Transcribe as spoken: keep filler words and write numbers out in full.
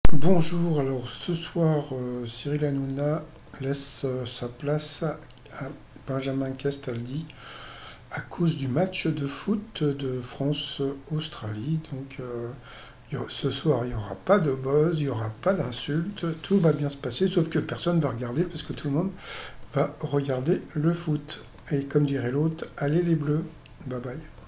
Bonjour, alors ce soir, euh, Cyril Hanouna laisse euh, sa place à Benjamin Castaldi à cause du match de foot de France-Australie. Donc euh, y a- ce soir, il n'y aura pas de buzz, il n'y aura pas d'insultes, tout va bien se passer, sauf que personne ne va regarder parce que tout le monde va regarder le foot. Et comme dirait l'autre, allez les bleus, bye bye.